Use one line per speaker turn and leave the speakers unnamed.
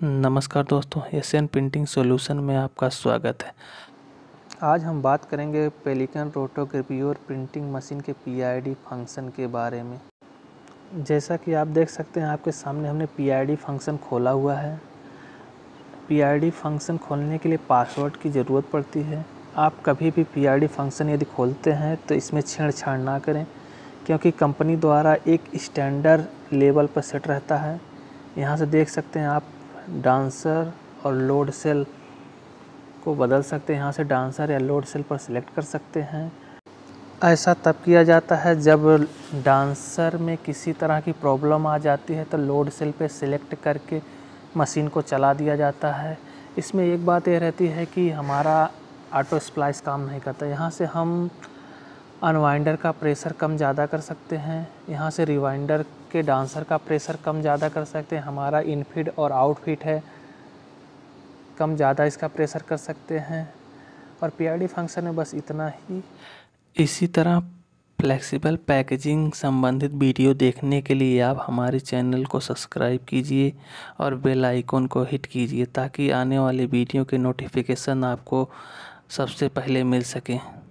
नमस्कार दोस्तों, Asian printing solution में आपका स्वागत है। आज हम बात करेंगे पेलिकन रोटोग्राफियोर प्रिंटिंग मशीन के पीआईडी फंक्शन के बारे में। जैसा कि आप देख सकते हैं, आपके सामने हमने पीआईडी फंक्शन खोला हुआ है। पीआईडी फंक्शन खोलने के लिए पासवर्ड की ज़रूरत पड़ती है। आप कभी भी पीआईडी फंक्शन यदि खोलते हैं तो इसमें छेड़छाड़ ना करें, क्योंकि कंपनी द्वारा एक स्टैंडर्ड लेवल पर सेट रहता है। यहाँ से देख सकते हैं आप डांसर और लोड सेल को बदल सकते हैं। यहाँ से डांसर या लोड सेल पर सिलेक्ट कर सकते हैं। ऐसा तब किया जाता है जब डांसर में किसी तरह की प्रॉब्लम आ जाती है तो लोड सेल पे सिलेक्ट करके मशीन को चला दिया जाता है। इसमें एक बात यह रहती है कि हमारा ऑटो स्प्लाइस काम नहीं करता। यहाँ से हम अनवाइंडर का प्रेशर कम ज़्यादा कर सकते हैं। यहाँ से रिवाइंडर के डांसर का प्रेशर कम ज़्यादा कर सकते हैं। हमारा इनफीड और आउटफीड है, कम ज़्यादा इसका प्रेशर कर सकते हैं। और पीआईडी फंक्शन में बस इतना ही। इसी तरह फ्लेक्सिबल पैकेजिंग संबंधित वीडियो देखने के लिए आप हमारे चैनल को सब्सक्राइब कीजिए और बेल आइकन को हिट कीजिए, ताकि आने वाले वीडियो के नोटिफिकेशन आपको सबसे पहले मिल सकें।